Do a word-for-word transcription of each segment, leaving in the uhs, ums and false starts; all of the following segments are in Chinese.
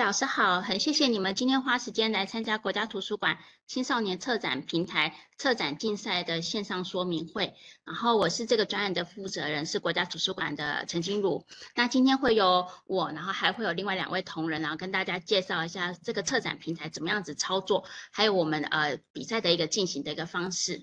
老师好，很谢谢你们今天花时间来参加国家图书馆青少年策展平台策展竞赛的线上说明会。然后我是这个专案的负责人，是国家图书馆的陈金如。那今天会有我，然后还会有另外两位同仁，然后跟大家介绍一下这个策展平台怎么样子操作，还有我们呃比赛的一个进行的一个方式。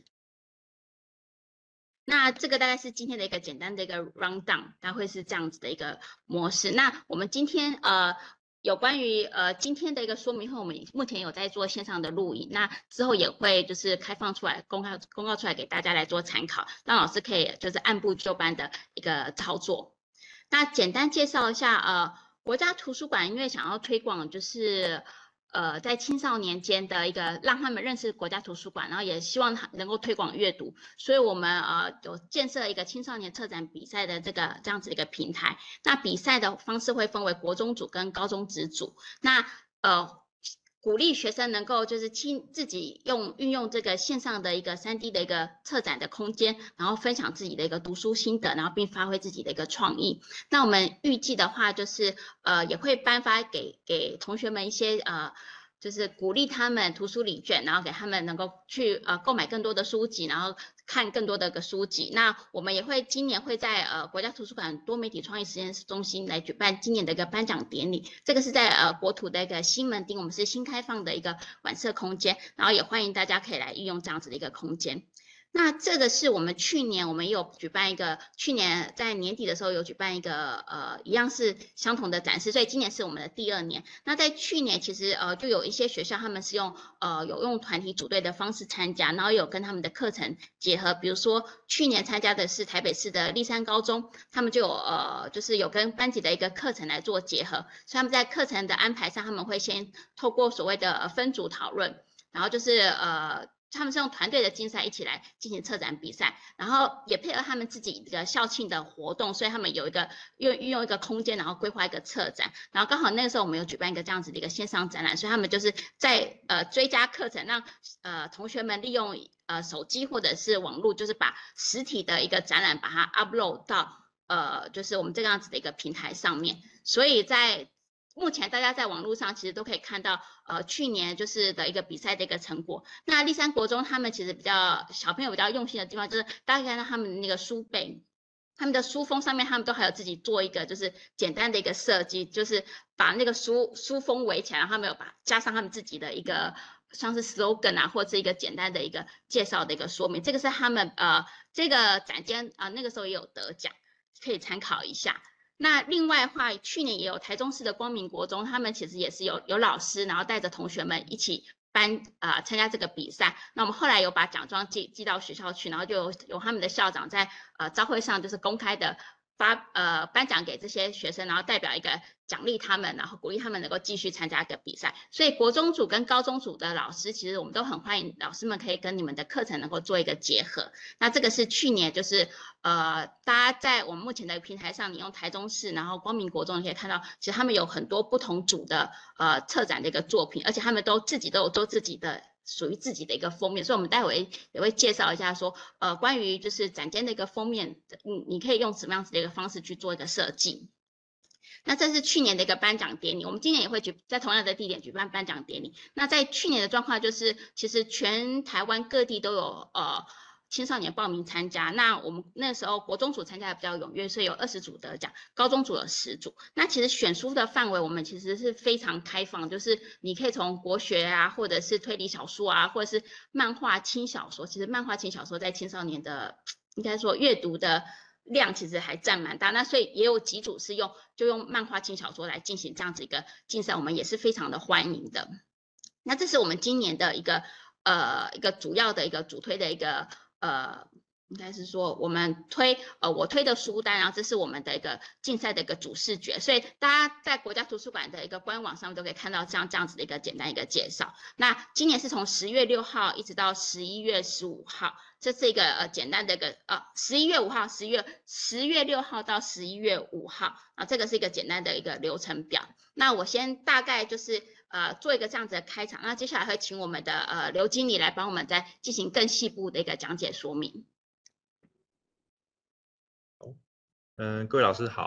那这个大概是今天的一个简单的一个 rundown， 它会是这样子的一个模式。那我们今天呃有关于呃今天的一个说明会，我们目前有在做线上的录影，那之后也会就是开放出来公告公告出来给大家来做参考，让老师可以就是按部就班的一个操作。那简单介绍一下呃国家图书馆，因为想要推广就是呃，在青少年间的一个让他们认识国家图书馆，然后也希望他能够推广阅读，所以我们呃有建设一个青少年策展比赛的这个这样子一个平台。那比赛的方式会分为国中组跟高中职组。那呃。鼓励学生能够就是亲自己用运用这个线上的一个 三 D 的一个策展的空间，然后分享自己的一个读书心得，然后并发挥自己的一个创意。那我们预计的话，就是呃也会颁发给给同学们一些呃。就是鼓励他们图书礼券，然后给他们能够去呃购买更多的书籍，然后看更多的个书籍。那我们也会今年会在呃国家图书馆多媒体创意实验室中心来举办今年的一个颁奖典礼。这个是在呃国图的一个西门町，我们是新开放的一个晚社空间，然后也欢迎大家可以来运用这样子的一个空间。那这个是我们去年我们有举办一个，去年在年底的时候有举办一个呃一样是相同的展示，所以今年是我们的第二年。那在去年其实呃就有一些学校他们是用呃有用团体组队的方式参加，然后有跟他们的课程结合，比如说去年参加的是台北市的立山高中，他们就有呃就是有跟班级的一个课程来做结合，所以他们在课程的安排上他们会先透过所谓的分组讨论，然后就是呃。他们是用团队的竞赛一起来进行策展比赛，然后也配合他们自己的校庆的活动，所以他们有一个用运用一个空间，然后规划一个策展，然后刚好那个时候我们有举办一个这样子的一个线上展览，所以他们就是在呃追加课程，让呃同学们利用呃手机或者是网络，就是把实体的一个展览把它 upload 到呃就是我们这个样子的一个平台上面，所以在目前大家在网络上其实都可以看到，呃，去年就是的一个比赛的一个成果。那立山国中他们其实比较小朋友比较用心的地方，就是大家看到他们的那个书背，他们的书封上面他们都还有自己做一个就是简单的一个设计，就是把那个书书封围起来，然后他们有把加上他们自己的一个像是 slogan 啊，或者一个简单的一个介绍的一个说明。这个是他们呃这个展间啊、呃、那个时候也有得奖，可以参考一下。那另外的话，去年也有台中市的光明国中，他们其实也是有有老师，然后带着同学们一起颁呃参加这个比赛。那我们后来有把奖状寄寄到学校去，然后就有有他们的校长在呃招会上就是公开的发呃颁奖给这些学生，然后代表一个奖励他们，然后鼓励他们能够继续参加一个比赛。所以国中组跟高中组的老师，其实我们都很欢迎老师们可以跟你们的课程能够做一个结合。那这个是去年就是呃大家在我们目前的平台上，你用台中市，然后光明国中，你可以看到，其实他们有很多不同组的呃策展的一个作品，而且他们都自己都有做自己的。属于自己的一个封面，所以我们待会也会介绍一下说，呃，关于就是展间的一个封面，你你可以用什么样子的一个方式去做一个设计。那这是去年的一个颁奖典礼，我们今年也会举在同样的地点举办颁奖典礼。那在去年的状况就是，其实全台湾各地都有呃青少年报名参加。那我们那时候国中组参加的比较踊跃，所以有二十组得奖，高中组有十组。那其实选书的范围我们其实是非常开放，就是你可以从国学啊，或者是推理小说啊，或者是漫画轻小说。其实漫画轻小说在青少年的应该说阅读的量其实还占蛮大，那所以也有几组是用就用漫画轻小说来进行这样子一个竞赛，我们也是非常的欢迎的。那这是我们今年的一个呃一个主要的一个主推的一个呃。应该是说我们推呃我推的书单，然后这是我们的一个竞赛的一个主视觉，所以大家在国家图书馆的一个官网上面都可以看到这样这样子的一个简单一个介绍。那今年是从十月六号一直到十一月十五号，这是一个呃简单的一个呃十一月五号、十月十月六号到十一月五号啊，这个是一个简单的一个流程表。那我先大概就是呃做一个这样子的开场，那接下来会请我们的呃刘经理来帮我们再进行更细部的一个讲解说明。 嗯，各位老师好。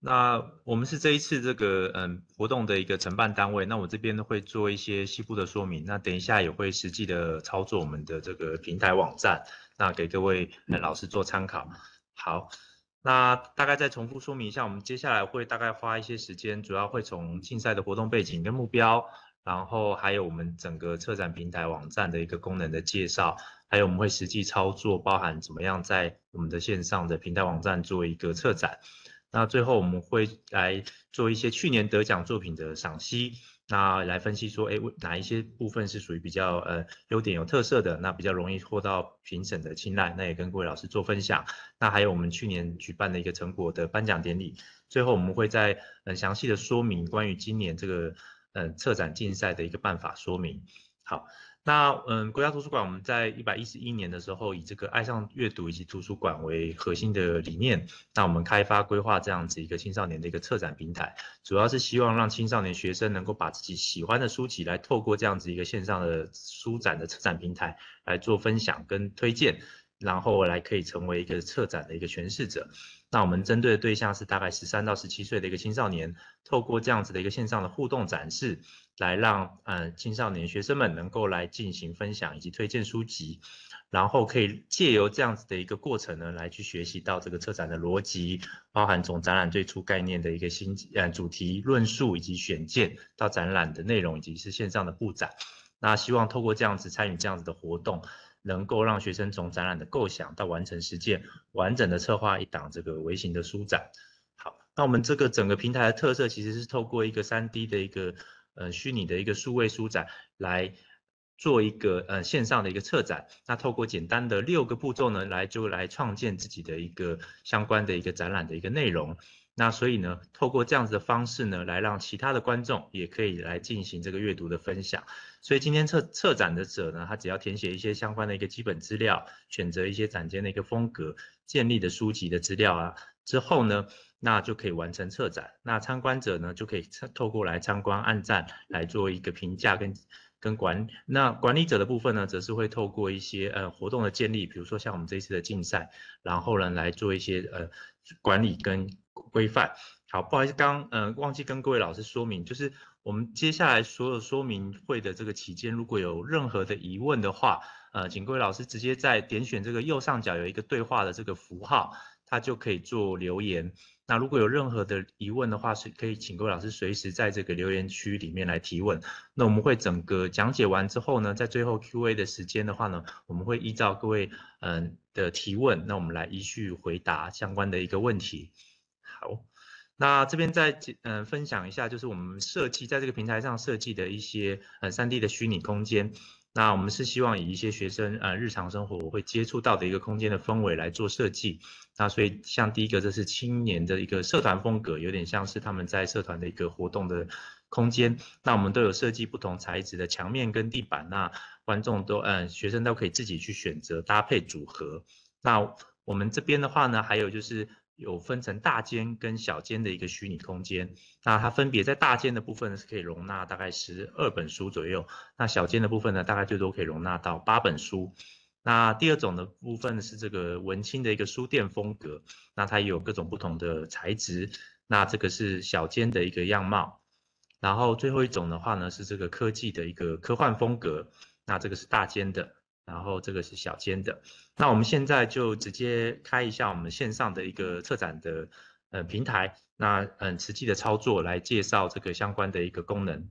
那我们是这一次这个嗯活动的一个承办单位，那我这边呢会做一些细部的说明，那等一下也会实际的操作我们的这个平台网站，那给各位呃老师做参考。好，那大概再重复说明一下，我们接下来会大概花一些时间，主要会从竞赛的活动背景跟目标，然后还有我们整个策展平台网站的一个功能的介绍，还有我们会实际操作，包含怎么样在我们的线上的平台网站做一个策展。那最后我们会来做一些去年得奖作品的赏析，那来分析说，哎，哪一些部分是属于比较呃优点有特色的，那比较容易获到评审的青睐，那也跟各位老师做分享。那还有我们去年举办的一个成果的颁奖典礼，最后我们会再很详细的说明关于今年这个呃策展竞赛的一个办法说明。好。那嗯，国家图书馆我们在一百一十一年的时候，以这个爱上阅读以及图书馆为核心的理念，那我们开发规划这样子一个青少年的一个策展平台，主要是希望让青少年学生能够把自己喜欢的书籍来透过这样子一个线上的书展的策展平台来做分享跟推荐，然后来可以成为一个策展的一个诠释者。那我们针对的对象是大概十三到十七岁的一个青少年，透过这样子的一个线上的互动展示，来让呃青少年学生们能够来进行分享以及推荐书籍，然后可以借由这样子的一个过程呢，来去学习到这个策展的逻辑，包含从展览最初概念的一个新呃主题论述以及选件，到展览的内容以及是线上的布展。那希望透过这样子参与这样子的活动，能够让学生从展览的构想到完成实践，完整的策划一档这个微型的书展。好，那我们这个整个平台的特色其实是透过一个 三 D 的一个呃虚拟的一个数位书展来做一个呃线上的一个策展。那透过简单的六个步骤呢，来就来创建自己的一个相关的一个展览的一个内容。那所以呢，透过这样子的方式呢，来让其他的观众也可以来进行这个阅读的分享。所以今天策策展的者呢，他只要填写一些相关的一个基本资料，选择一些展间的一个风格，建立的书籍的资料啊，之后呢，那就可以完成策展。那参观者呢，就可以透过来参观、按赞来做一个评价跟跟管。那管理者的部分呢，则是会透过一些呃活动的建立，比如说像我们这一次的竞赛，然后呢来做一些呃管理跟规范。好，不好意思，刚呃忘记跟各位老师说明，就是我们接下来所有说明会的这个期间，如果有任何的疑问的话，呃，请各位老师直接在点选这个右上角有一个对话的这个符号，它就可以做留言。那如果有任何的疑问的话，是可以请各位老师随时在这个留言区里面来提问。那我们会整个讲解完之后呢，在最后 Q A 的时间的话呢，我们会依照各位嗯的提问，那我们来依序回答相关的一个问题。好。那这边再嗯、呃、分享一下，就是我们设计在这个平台上设计的一些呃 三 D 的虚拟空间。那我们是希望以一些学生呃日常生活会接触到的一个空间的氛围来做设计。那所以像第一个，这是青年的一个社团风格，有点像是他们在社团的一个活动的空间。那我们都有设计不同材质的墙面跟地板，那观众都嗯、呃、学生都可以自己去选择搭配组合。那我们这边的话呢，还有就是有分成大间跟小间的一个虚拟空间。那它分别在大间的部分呢是可以容纳大概十二本书左右，那小间的部分呢大概最多可以容纳到八本书。那第二种的部分是这个文青的一个书店风格，那它也有各种不同的材质。那这个是小间的一个样貌。然后最后一种的话呢是这个科技的一个科幻风格，那这个是大间的。然后这个是小间的。那我们现在就直接开一下我们线上的一个策展的呃平台，那嗯实际的操作来介绍这个相关的一个功能。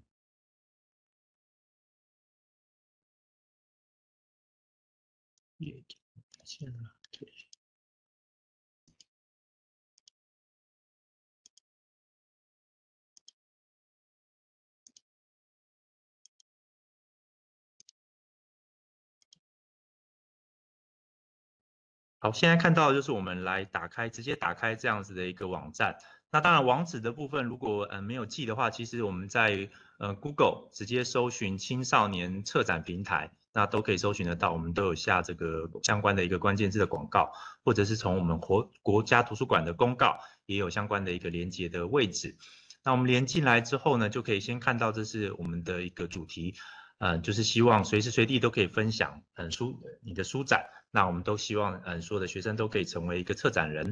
也现了，对。好，现在看到的就是我们来打开，直接打开这样子的一个网站。那当然，网址的部分如果呃没有记的话，其实我们在呃 Google 直接搜寻青少年策展平台，那都可以搜寻得到。我们都有下这个相关的一个关键字的广告，或者是从我们国国家图书馆的公告也有相关的一个连接的位置。那我们连进来之后呢，就可以先看到这是我们的一个主题。嗯，就是希望随时随地都可以分享嗯书你的书展，那我们都希望嗯所有的学生都可以成为一个策展人。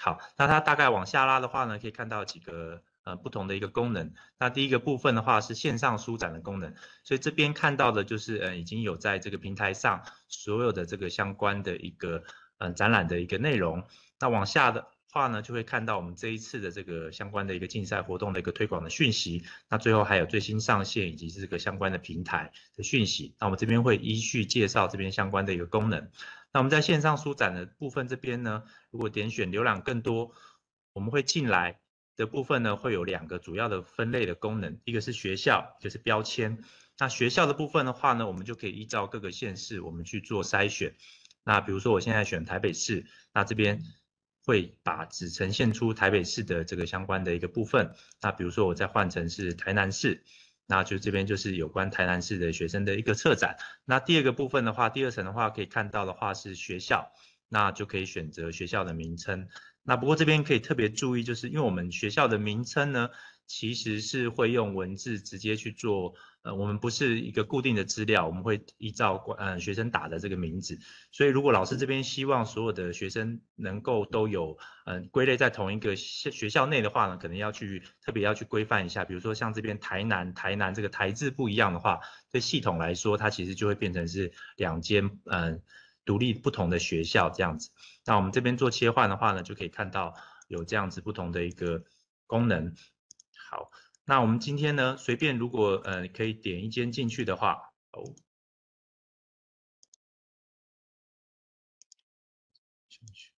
好，那它大概往下拉的话呢，可以看到几个呃不同的一个功能。那第一个部分的话是线上书展的功能，所以这边看到的就是呃已经有在这个平台上所有的这个相关的一个呃展览的一个内容。那往下的话呢，就会看到我们这一次的这个相关的一个竞赛活动的一个推广的讯息。那最后还有最新上线以及这个相关的平台的讯息。那我们这边会依序介绍这边相关的一个功能。那我们在线上书展的部分这边呢，如果点选浏览更多，我们会进来的部分呢，会有两个主要的分类的功能，一个是学校，一个是标签。那学校的部分的话呢，我们就可以依照各个县市我们去做筛选。那比如说我现在选台北市，那这边会把只呈现出台北市的这个相关的一个部分。那比如说我再换成是台南市。那就这边就是有关台南市的学生的一个策展。那第二个部分的话，第二层的话可以看到的话是学校，那就可以选择学校的名称。那不过这边可以特别注意，就是因为我们学校的名称呢，其实是会用文字直接去做，呃，我们不是一个固定的资料，我们会依照呃学生打的这个名字。所以如果老师这边希望所有的学生能够都有，嗯、呃，归类在同一个学校内的话呢，可能要去特别要去规范一下。比如说像这边台南，台南这个台字不一样的话，对系统来说，它其实就会变成是两间嗯、呃、独立不同的学校这样子。那我们这边做切换的话呢，就可以看到有这样子不同的一个功能。好，那我们今天呢，随便如果呃可以点一间进去的话，哦，进去。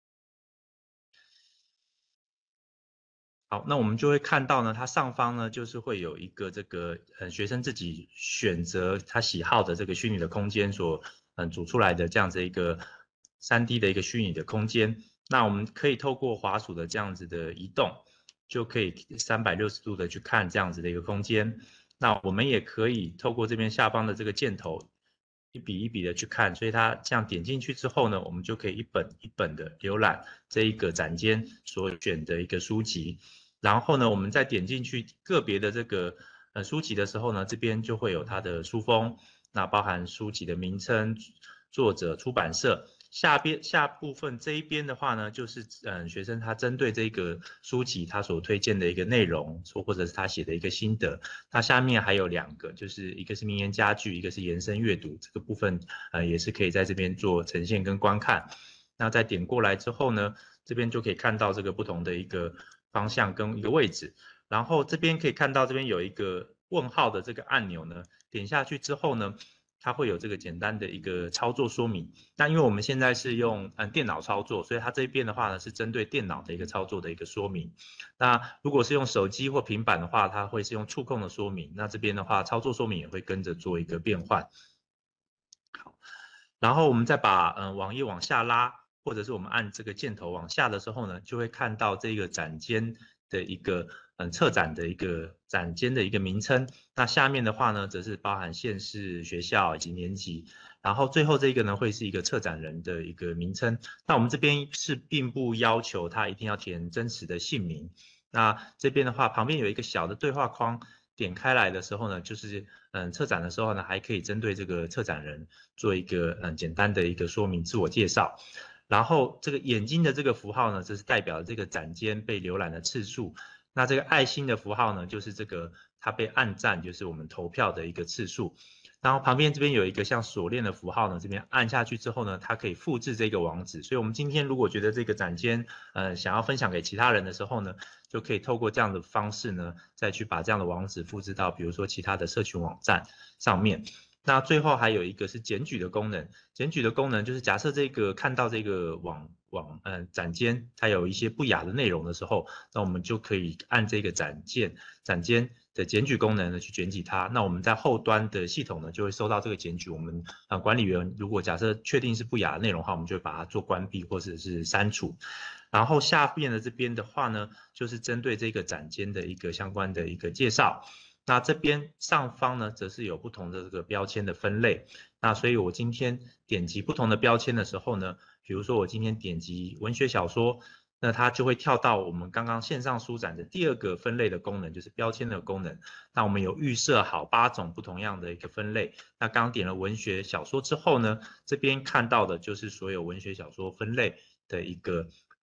好，那我们就会看到呢，它上方呢就是会有一个这个呃学生自己选择他喜好的这个虚拟的空间所嗯组出来的这样子一个 三 D 的一个虚拟的空间。那我们可以透过滑鼠的这样子的移动，就可以三百六十度的去看这样子的一个空间。那我们也可以透过这边下方的这个箭头，一笔一笔的去看，所以它这样点进去之后呢，我们就可以一本一本的浏览这一个展间所选的一个书籍。然后呢，我们再点进去个别的这个呃书籍的时候呢，这边就会有它的书封，那包含书籍的名称、作者、出版社。下边下部分这一边的话呢，就是嗯、呃、学生他针对这个书籍他所推荐的一个内容，或者是他写的一个心得。那下面还有两个，就是一个是名言佳句，一个是延伸阅读，这个部分呃也是可以在这边做呈现跟观看。那再点过来之后呢，这边就可以看到这个不同的一个方向跟一个位置。然后这边可以看到这边有一个问号的这个按钮呢，点下去之后呢，它会有这个简单的一个操作说明。那因为我们现在是用嗯电脑操作，所以它这边的话呢是针对电脑的一个操作的一个说明。那如果是用手机或平板的话，它会是用触控的说明。那这边的话，操作说明也会跟着做一个变换。好，然后我们再把嗯网页往下拉，或者是我们按这个箭头往下的时候呢，就会看到这个展间的一个嗯策展的一个展间的一个名称。那下面的话呢，则是包含县市、学校以及年级。然后最后这个呢，会是一个策展人的一个名称。那我们这边是并不要求他一定要填真实的姓名。那这边的话，旁边有一个小的对话框，点开来的时候呢，就是嗯策展的时候呢，还可以针对这个策展人做一个嗯简单的一个说明、自我介绍。然后这个眼睛的这个符号呢，这是代表这个展间被浏览的次数。那这个爱心的符号呢，就是这个它被按赞，就是我们投票的一个次数。然后旁边这边有一个像锁链的符号呢，这边按下去之后呢，它可以复制这个网址。所以我们今天如果觉得这个展间，呃，想要分享给其他人的时候呢，就可以透过这样的方式呢，再去把这样的网址复制到，比如说其他的社群网站上面。那最后还有一个是检举的功能，检举的功能就是假设这个看到这个网网嗯展间它有一些不雅的内容的时候，那我们就可以按这个展件展间的检举功能呢去检举它。那我们在后端的系统呢就会收到这个检举，我们呃管理员如果假设确定是不雅的内容的话，我们就会把它做关闭或者是删除。然后下面的这边的话呢，就是针对这个展间的一个相关的一个介绍。那这边上方呢，则是有不同的这个标签的分类。那所以我今天点击不同的标签的时候呢，比如说我今天点击文学小说，那它就会跳到我们刚刚线上书展的第二个分类的功能，就是标签的功能。那我们有预设好八种不同样的一个分类。那刚刚点了文学小说之后呢，这边看到的就是所有文学小说分类的一个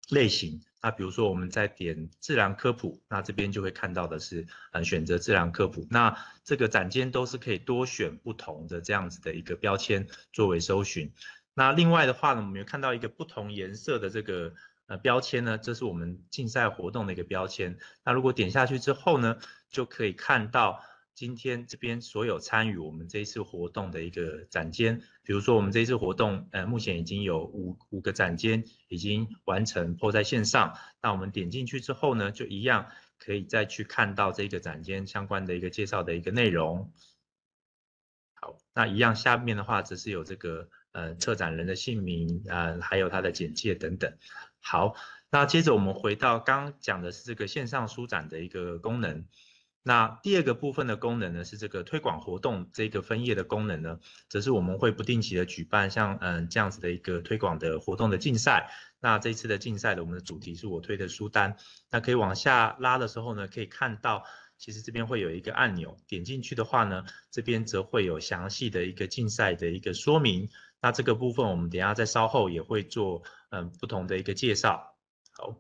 类型。那比如说我们在点自然科普，那这边就会看到的是呃选择自然科普。那这个展间都是可以多选不同的这样子的一个标签作为搜寻。那另外的话呢，我们有看到一个不同颜色的这个呃标签呢，这是我们竞赛活动的一个标签。那如果点下去之后呢，就可以看到今天这边所有参与我们这一次活动的一个展间，比如说我们这一次活动，呃，目前已经有五五个展间已经完成 po 在线上。那我们点进去之后呢，就一样可以再去看到这个展间相关的一个介绍的一个内容。好，那一样下面的话则是有这个呃策展人的姓名，呃，还有他的简介等等。好，那接着我们回到刚刚讲的是这个线上书展的一个功能。那第二个部分的功能呢，是这个推广活动这个分页的功能呢，则是我们会不定期的举办像嗯这样子的一个推广的活动的竞赛。那这次的竞赛的我们的主题是我推的书单，那可以往下拉的时候呢，可以看到其实这边会有一个按钮，点进去的话呢，这边则会有详细的一个竞赛的一个说明。那这个部分我们等一下在稍后也会做嗯不同的一个介绍。好。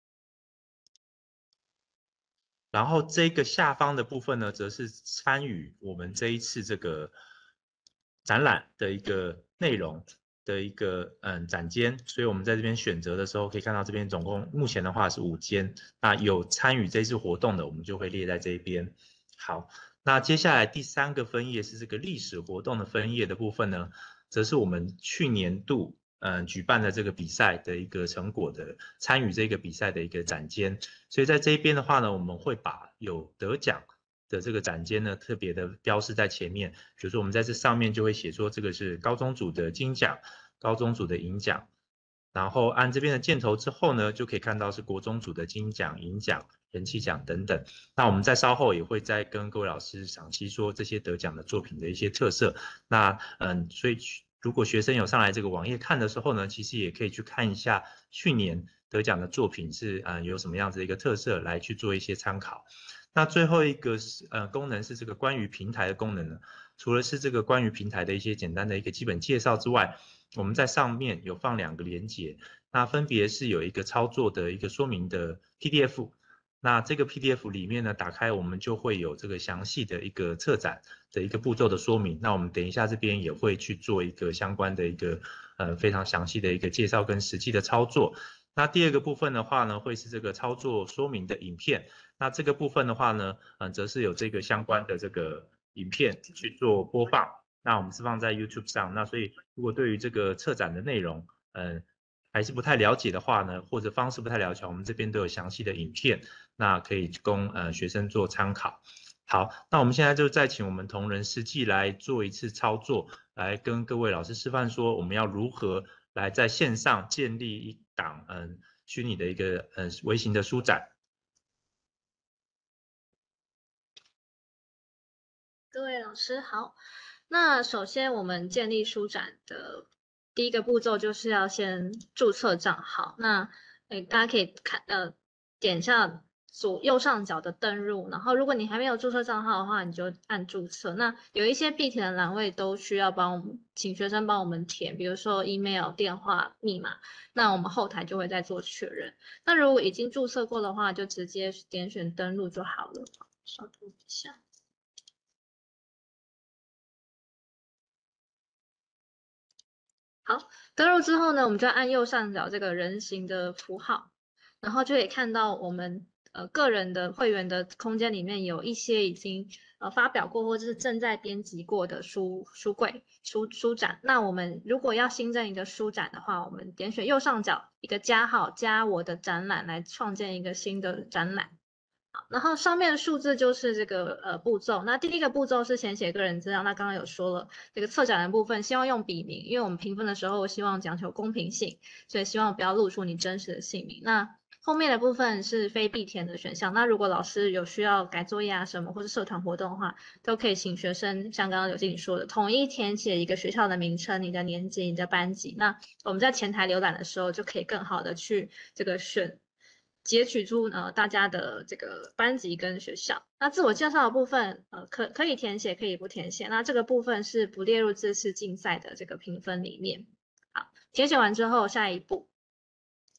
然后这个下方的部分呢，则是参与我们这一次这个展览的一个内容的一个嗯展间，所以我们在这边选择的时候，可以看到这边总共目前的话是五间，那有参与这次活动的，我们就会列在这边。好，那接下来第三个分页是这个历史活动的分页的部分呢，则是我们去年度嗯举办的这个比赛的一个成果的参与这个比赛的一个展间。所以在这一边的话呢，我们会把有得奖的这个展间呢，特别的标示在前面。比如说我们在这上面就会写说这个是高中组的金奖，高中组的银奖。然后按这边的箭头之后呢，就可以看到是国中组的金奖、银奖、人气奖等等。那我们在稍后也会再跟各位老师详细说这些得奖的作品的一些特色。那嗯，所以如果学生有上来这个网页看的时候呢，其实也可以去看一下去年得奖的作品是呃有什么样子的一个特色，来去做一些参考。那最后一个是呃功能是这个关于平台的功能呢，除了是这个关于平台的一些简单的一个基本介绍之外，我们在上面有放两个连结，那分别是有一个操作的一个说明的 P D F。那这个 P D F 里面呢，打开我们就会有这个详细的一个策展的一个步骤的说明。那我们等一下这边也会去做一个相关的一个呃非常详细的一个介绍跟实际的操作。那第二个部分的话呢，会是这个操作说明的影片。那这个部分的话呢，嗯、呃，则是有这个相关的这个影片去做播放。那我们是放在 YouTube 上。那所以如果对于这个策展的内容，嗯、呃。还是不太了解的话呢，或者方式不太了解，我们这边都有详细的影片，那可以供呃学生做参考。好，那我们现在就再请我们同仁实际来做一次操作，来跟各位老师示范说我们要如何来在线上建立一档嗯虚拟的一个嗯微型的书展。 各位老师好，那首先我们建立书展的第一个步骤就是要先注册账号。那诶，大家可以看呃点一下左右上角的登入，然后如果你还没有注册账号的话，你就按注册。那有一些必填的栏位都需要帮我们请学生帮我们填，比如说 email、电话、密码，那我们后台就会再做确认。那如果已经注册过的话，就直接点选登录就好了。稍等一下。好，登录之后呢，我们就按右上角这个人形的符号，然后就可以看到我们呃个人的会员的空间里面有一些已经呃发表过或者是正在编辑过的书书柜书书展。那我们如果要新增一个书展的话，我们点选右上角一个加号，加我的展览来创建一个新的展览。好，然后上面的数字就是这个呃步骤。那第一个步骤是填写个人资料，那刚刚有说了，这个策展的部分希望用笔名，因为我们评分的时候希望讲求公平性，所以希望不要露出你真实的姓名。那后面的部分是非必填的选项。那如果老师有需要改作业啊什么，或是社团活动的话，都可以请学生像刚刚刘经理说的，统一填写一个学校的名称、你的年级、你的班级。那我们在前台浏览的时候，就可以更好的去这个选。截取出呃大家的这个班级跟学校。那自我介绍的部分，呃可可以填写，可以不填写。那这个部分是不列入这次竞赛的这个评分里面。好，填写完之后，下一步，好，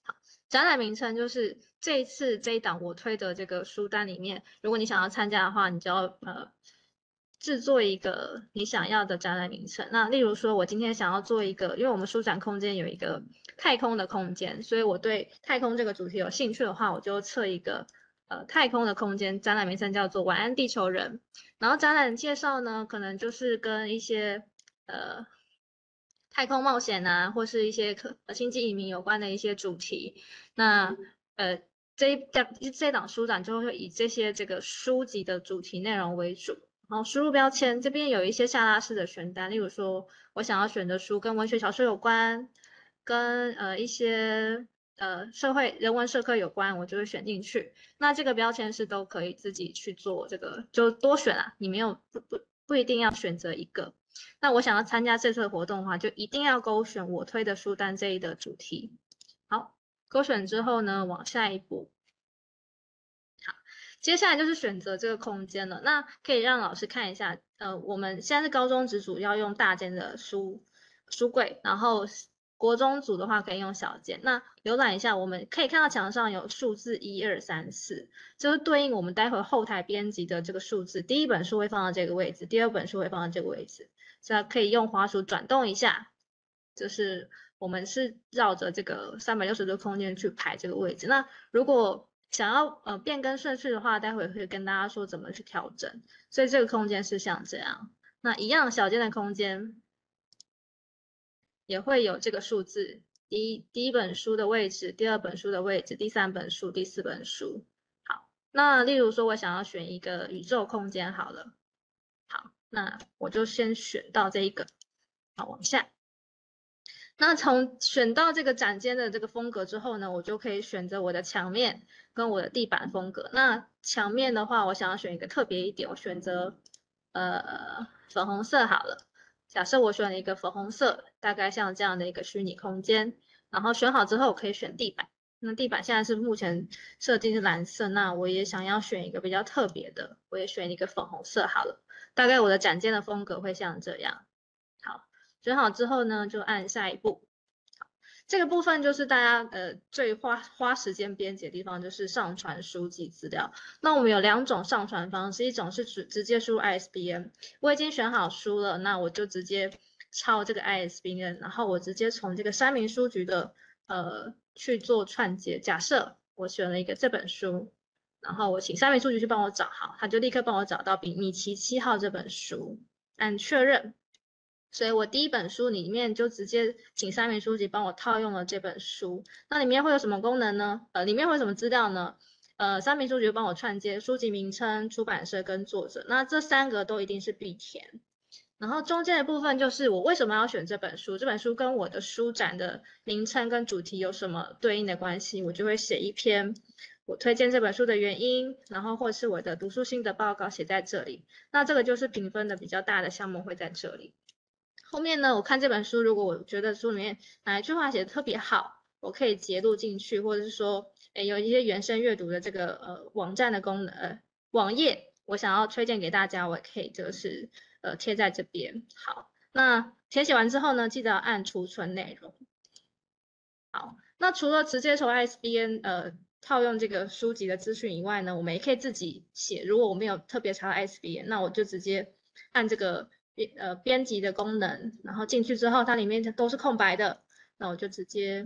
展览名称就是这一次这一档我推的这个书单里面，如果你想要参加的话，你就要呃制作一个你想要的展览名称。那例如说，我今天想要做一个，因为我们书展空间有一个太空的空间，所以我对太空这个主题有兴趣的话，我就测一个呃太空的空间，展览名称叫做“晚安地球人”。然后展览介绍呢，可能就是跟一些呃。太空冒险啊，或是一些可星际移民有关的一些主题。那呃，这一档这一档书展就会以这些这个书籍的主题内容为主。然后输入标签这边有一些下拉式的选单，例如说我想要选的书跟文学小说有关，跟呃一些呃社会人文社科有关，我就会选进去。那这个标签是都可以自己去做，这个就多选啊，你没有不不不一定要选择一个。那我想要参加这次的活动的话，就一定要勾选我推的书单这一的主题。好，勾选之后呢，往下一步。好，接下来就是选择这个空间了。那可以让老师看一下，呃，我们现在是高中职组要用大间的书书柜，然后国中组的话可以用小间。那浏览一下，我们可以看到墙上有数字一二三四，就是对应我们待会后台编辑的这个数字。第一本书会放到这个位置，第二本书会放到这个位置。所以可以用滑鼠转动一下，就是我们是绕着这个三百六十度空间去排这个位置。那如果想要呃变更顺序的话，待会会跟大家说怎么去调整。所以这个空间是像这样。那一样小间的空间也会有这个数字，第一第一本书的位置，第二本书的位置，第三本书，第四本书。好，那例如说我想要选一个宇宙空间好了。好，那我就先选到这一个，好，往下。那从选到这个展间的这个风格之后呢，我就可以选择我的墙面跟我的地板风格。那墙面的话，我想要选一个特别一点，我选择呃粉红色好了。假设我选了一个粉红色，大概像这样的一个虚拟空间，然后选好之后，我可以选地板。那地板现在是目前设定是蓝色，那我也想要选一个比较特别的，我也选一个粉红色好了。大概我的展间的风格会像这样。好，选好之后呢，就按下一步。好，这个部分就是大家呃最花花时间编辑的地方，就是上传书籍资料。那我们有两种上传方式，一种是直直接输入 I S B N， 我已经选好书了，那我就直接抄这个 I S B N， 然后我直接从这个三民书局的呃去做串接。假设我选了一个这本书。然后我请三民书局去帮我找好，他就立刻帮我找到比米奇七号这本书，按确认。所以我第一本书里面就直接请三民书局帮我套用了这本书。那里面会有什么功能呢？呃，里面会有什么资料呢？呃，三民书局帮我串接书籍名称、出版社跟作者，那这三个都一定是必填。然后中间的部分就是我为什么要选这本书，这本书跟我的书展的名称跟主题有什么对应的关系，我就会写一篇我推荐这本书的原因，然后或是我的读书心得报告写在这里。那这个就是评分的比较大的项目会在这里。后面呢，我看这本书，如果我觉得书里面哪一句话写的特别好，我可以截录进去，或者是说，诶有一些原生阅读的这个呃网站的功能，呃网页，我想要推荐给大家，我也可以就是呃贴在这边。好，那填写完之后呢，记得要按储存内容。好，那除了直接从 I S B N 呃套用这个书籍的资讯以外呢，我们也可以自己写。如果我没有特别查到 I S B N， 那我就直接按这个编呃编辑的功能，然后进去之后，它里面都是空白的，那我就直接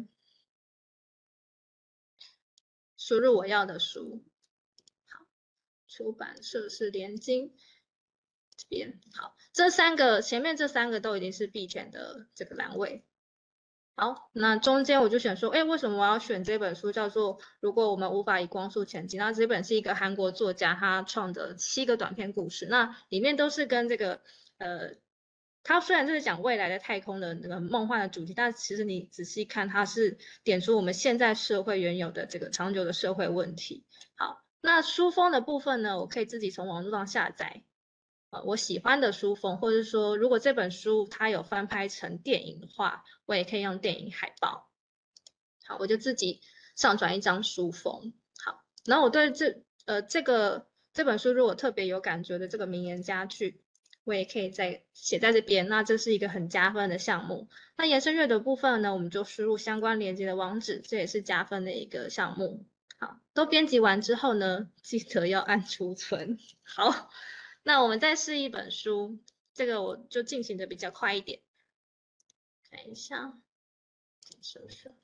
输入我要的书。好，出版社是联经这边。好，这三个前面这三个都已经是必填的这个栏位。好，那中间我就选说，哎，为什么我要选这本书？叫做《如果我们无法以光速前进》。那这本是一个韩国作家他创的七个短篇故事，那里面都是跟这个呃，他虽然就是讲未来的太空的那个梦幻的主题，但其实你仔细看，它是点出我们现在社会原有的这个长久的社会问题。好，那书封的部分呢，我可以自己从网络上下载。呃，我喜欢的书封，或者是说，如果这本书它有翻拍成电影的话，我也可以用电影海报。好，我就自己上传一张书封。好，然后我对这呃这个这本书如果特别有感觉的这个名言佳句， 我也可以再写在这边。那这是一个很加分的项目。那延伸阅读部分呢，我们就输入相关连接的网址，这也是加分的一个项目。好，都编辑完之后呢，记得要按储存。好，那我们再试一本书，这个我就进行的比较快一点。看一下，是不是？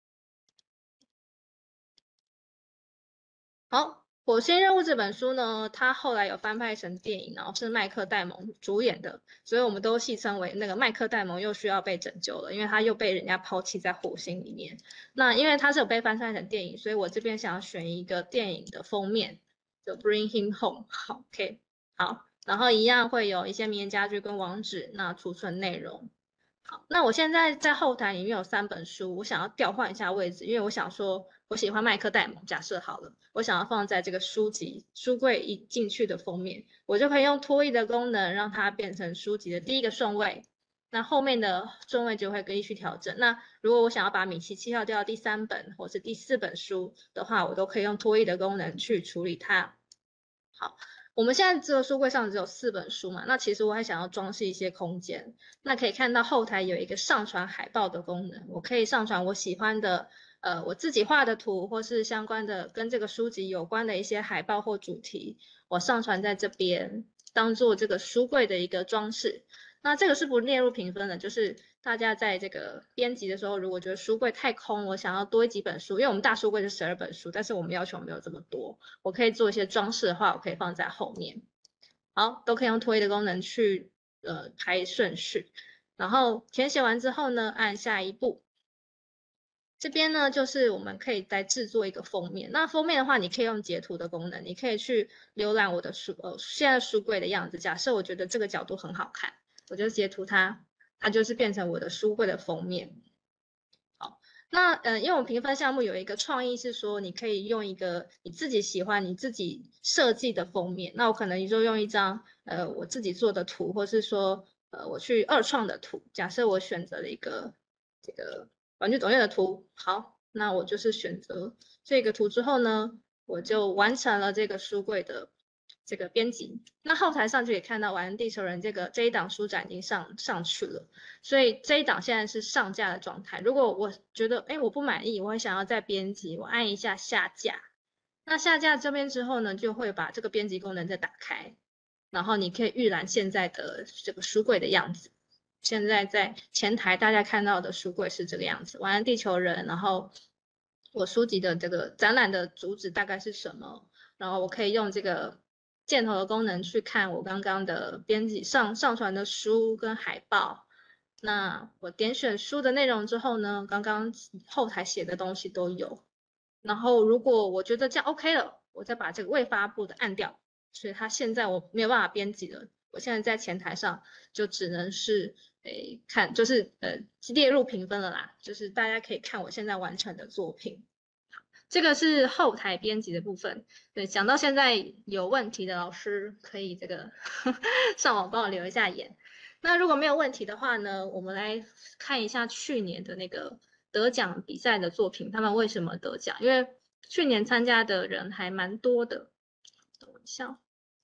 好，火星任务这本书呢，它后来有翻拍成电影，然后是麦克戴蒙主演的，所以我们都戏称为那个麦克戴蒙又需要被拯救了，因为他又被人家抛弃在火星里面。那因为它是有被翻拍成电影，所以我这边想要选一个电影的封面，就 Bring Him Home。好 ，OK， 好，然后一样会有一些名言佳句跟网址，那储存内容。好，那我现在在后台里面有三本书，我想要调换一下位置，因为我想说，我喜欢麦克戴蒙，假设好了，我想要放在这个书籍书柜一进去的封面，我就可以用拖移的功能让它变成书籍的第一个顺位，那后面的顺位就会依序调整。那如果我想要把米奇七号调到第三本或是第四本书的话，我都可以用拖移的功能去处理它。好。我们现在这个书柜上只有四本书嘛，那其实我还想要装饰一些空间。那可以看到后台有一个上传海报的功能，我可以上传我喜欢的，呃，我自己画的图，或是相关的跟这个书籍有关的一些海报或主题，我上传在这边，当做这个书柜的一个装饰。那这个是不列入评分的，就是大家在这个编辑的时候，如果觉得书柜太空，我想要多几本书，因为我们大书柜是十二本书，但是我们要求没有这么多，我可以做一些装饰的话，我可以放在后面。好，都可以用拖移的功能去呃排顺序，然后填写完之后呢，按下一步。这边呢，就是我们可以再制作一个封面。那封面的话，你可以用截图的功能，你可以去浏览我的书呃现在书柜的样子。假设我觉得这个角度很好看。我就截图它，它就是变成我的书柜的封面。好，那呃，因为我们评分项目有一个创意是说，你可以用一个你自己喜欢、你自己设计的封面。那我可能就用一张呃我自己做的图，或是说呃我去二创的图。假设我选择了一个这个玩具总院的图，好，那我就是选择这个图之后呢，我就完成了这个书柜的这个编辑。那后台上就可以看到《玩地球人》这个这一档书展已经上上去了，所以这一档现在是上架的状态。如果我觉得哎我不满意，我会想要再编辑，我按一下下架。那下架这边之后呢，就会把这个编辑功能再打开，然后你可以预览现在的这个书柜的样子。现在在前台大家看到的书柜是这个样子，《玩玩地球人》，然后我书籍的这个展览的主旨大概是什么，然后我可以用这个箭头的功能去看我刚刚的编辑上上传的书跟海报。那我点选书的内容之后呢，刚刚后台写的东西都有。然后如果我觉得这样 OK 了，我再把这个未发布的按掉。所以它现在我没有办法编辑了，我现在在前台上就只能是诶看，就是呃列入评分了啦，就是大家可以看我现在完成的作品。这个是后台编辑的部分。对，讲到现在有问题的老师可以这个上网帮我留一下言。那如果没有问题的话呢，我们来看一下去年的那个得奖比赛的作品，他们为什么得奖？因为去年参加的人还蛮多的。等一下。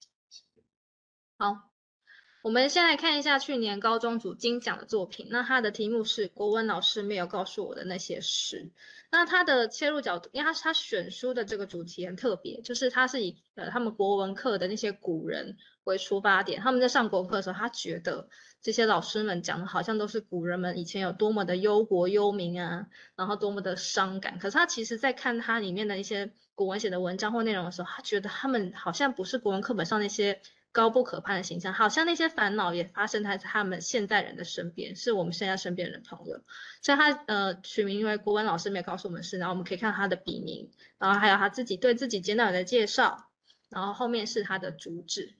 好，我们先来看一下去年高中组金奖的作品。那它的题目是国文老师没有告诉我的那些事。那它的切入角度，因为它它选书的这个主题很特别，就是它是以呃他们国文课的那些古人为出发点。他们在上国文课的时候，他觉得这些老师们讲的好像都是古人们以前有多么的忧国忧民啊，然后多么的伤感。可是他其实在看它里面的一些古文写的文章或内容的时候，他觉得他们好像不是国文课本上那些高不可攀的形象，好像那些烦恼也发生在他们现代人的身边，是我们现在身边人的朋友。所以他呃取名为国文老师没有告诉我们是，然后我们可以看他的笔名，然后还有他自己对自己简短的介绍，然后后面是他的主旨。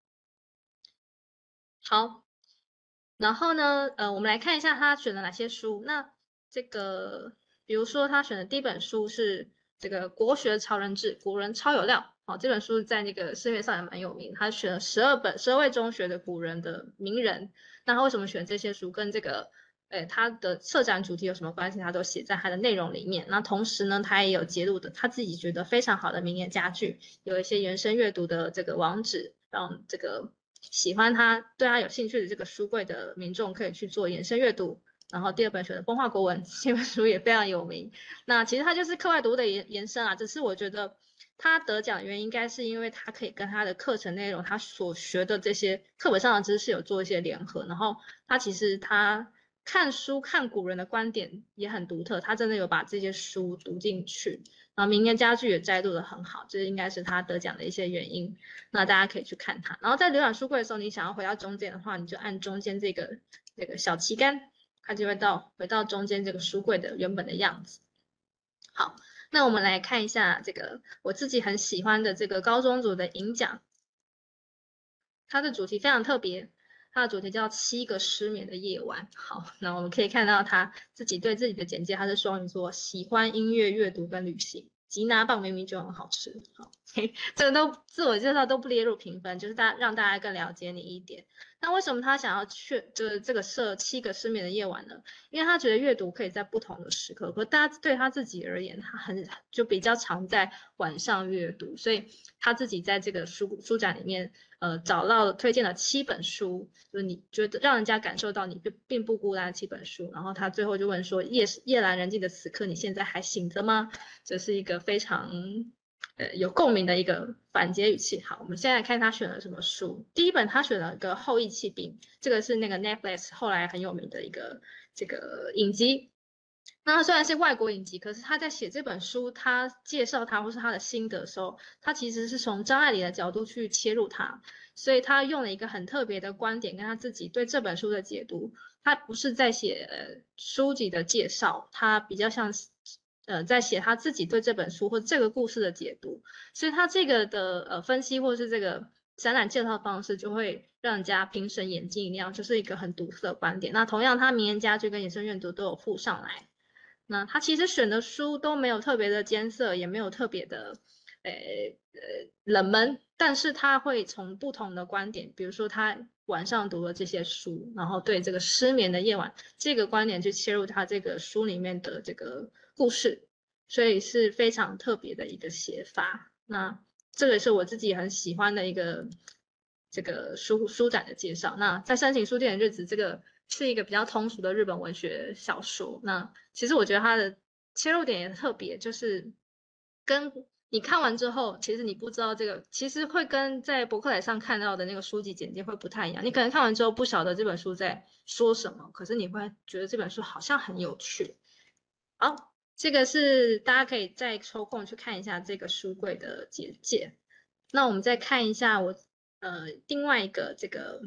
好，然后呢，呃，我们来看一下他选了哪些书。那这个比如说他选的第一本书是这个《国学超人志》，古人超有料。好，这本书在那个市面上也蛮有名。他选了十二本，十二位中学的古人的名人。那他为什么选这些书？跟这个，诶，他的策展主题有什么关系？他都写在他的内容里面。那同时呢，他也有揭露的他自己觉得非常好的名言佳句，有一些原声阅读的这个网址，让这个喜欢他、对他有兴趣的这个书柜的民众可以去做延伸阅读。然后第二本选的《风化国文》这本书也非常有名。那其实它就是课外读物的延延伸啊，只是我觉得他得奖的原因应该是因为他可以跟他的课程内容、他所学的这些课本上的知识有做一些联合，然后他其实他看书看古人的观点也很独特，他真的有把这些书读进去，然后名言佳句也摘录的很好，这应该是他得奖的一些原因。那大家可以去看它。然后在浏览书柜的时候，你想要回到中间的话，你就按中间这个这个小旗杆，它就会到回到中间这个书柜的原本的样子。好，那我们来看一下这个我自己很喜欢的这个高中组的演讲，它的主题非常特别，它的主题叫七个失眠的夜晚。好，那我们可以看到他自己对自己的简介，他是双鱼座，喜欢音乐、阅读跟旅行。吉拿棒明明就很好吃，好，这个都自我介绍都不列入评分，就是大让大家更了解你一点。那为什么他想要去就是这个设七个失眠的夜晚呢？因为他觉得阅读可以在不同的时刻，可大家对他自己而言，他很就比较常在晚上阅读，所以他自己在这个书书展里面，呃，找到了推荐了七本书，就是你觉得让人家感受到你并并不孤单的七本书。然后他最后就问说：夜夜阑人静的此刻，你现在还醒着吗？这是一个非常呃有共鸣的一个反接语气。好，我们现在看他选了什么书。第一本他选了一个《后羿弃兵》，这个是那个 Netflix 后来很有名的一个这个影集。那他虽然是外国影集，可是他在写这本书，他介绍他或是他的心得的时候，他其实是从张爱玲的角度去切入他，所以他用了一个很特别的观点跟他自己对这本书的解读。他不是在写呃书籍的介绍，他比较像是呃在写他自己对这本书或这个故事的解读，所以他这个的呃分析或是这个展览介绍方式就会让人家评审眼睛一亮，就是一个很独特的观点。那同样，他名言佳句跟延伸阅读都有附上来。那他其实选的书都没有特别的艰涩，也没有特别的，呃呃冷门，但是他会从不同的观点，比如说他晚上读了这些书，然后对这个失眠的夜晚这个观点去切入他这个书里面的这个故事，所以是非常特别的一个写法。那这个是我自己很喜欢的一个这个书书展的介绍。那在申请书店的日子，这个是一个比较通俗的日本文学小说。那其实我觉得它的切入点也特别，就是跟你看完之后，其实你不知道这个，其实会跟在博客来上看到的那个书籍简介会不太一样。你可能看完之后不晓得这本书在说什么，可是你会觉得这本书好像很有趣。好，这个是大家可以再抽空去看一下这个书柜的简介。那我们再看一下我呃另外一个这个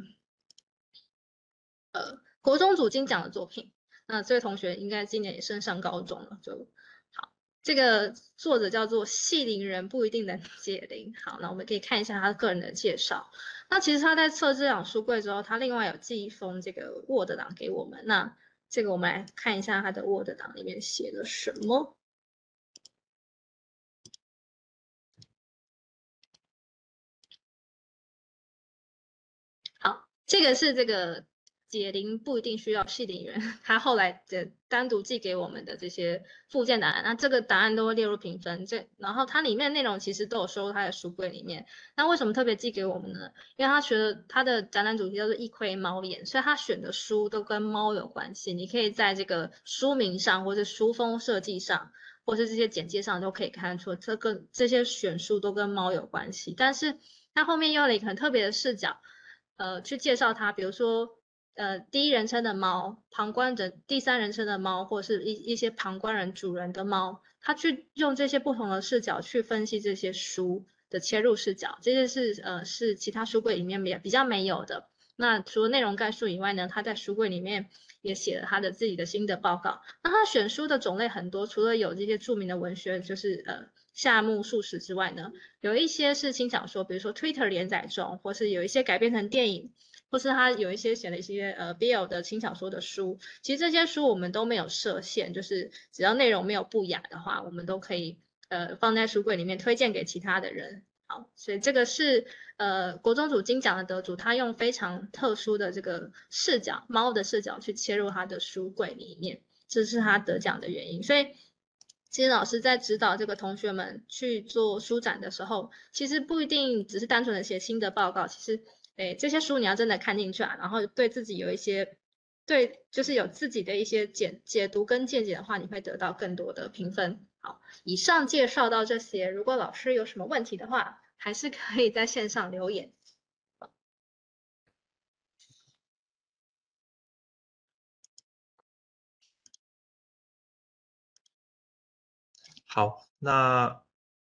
呃国中组金奖的作品。那这位同学应该今年也升上高中了，就好。这个作者叫做系灵人，不一定能解铃。好，那我们可以看一下他个人的介绍。那其实他在测这两书柜之后，他另外有寄一封这个 Word 档给我们。那这个我们来看一下他的 Word 档里面写了什么。好，这个是这个解铃不一定需要系铃人，他后来的单独寄给我们的这些附件答案，那这个答案都会列入评分。这然后它里面内容其实都有收入他的书柜里面。那为什么特别寄给我们呢？因为他觉得他的展览主题叫做一窥猫眼，所以他选的书都跟猫有关系。你可以在这个书名上，或是书封设计上，或是这些简介上都可以看出，这个这些选书都跟猫有关系。但是他后面用了一个很特别的视角。呃，去介绍它，比如说，呃，第一人称的猫，旁观者第三人称的猫，或是一一些旁观人主人的猫，他去用这些不同的视角去分析这些书的切入视角，这些是呃是其他书柜里面比比较没有的。那除了内容概述以外呢，他在书柜里面也写了他的自己的心得报告。那他选书的种类很多，除了有这些著名的文学，就是呃。夏目漱石之外呢，有一些是轻小说，比如说 Twitter 连载中，或是有一些改编成电影，或是他有一些写了一些呃 B L 的轻小说的书。其实这些书我们都没有设限，就是只要内容没有不雅的话，我们都可以呃放在书柜里面推荐给其他的人。好，所以这个是呃国中组金奖的得主，他用非常特殊的这个视角，猫的视角去切入他的书柜里面，这是他得奖的原因。所以。其实老师在指导这个同学们去做书展的时候，其实不一定只是单纯的写心得报告，其实诶，这些书你要真的看进去啊，然后对自己有一些对，就是有自己的一些解解读跟见解的话，你会得到更多的评分。好，以上介绍到这些，如果老师有什么问题的话，还是可以在线上留言。 好，那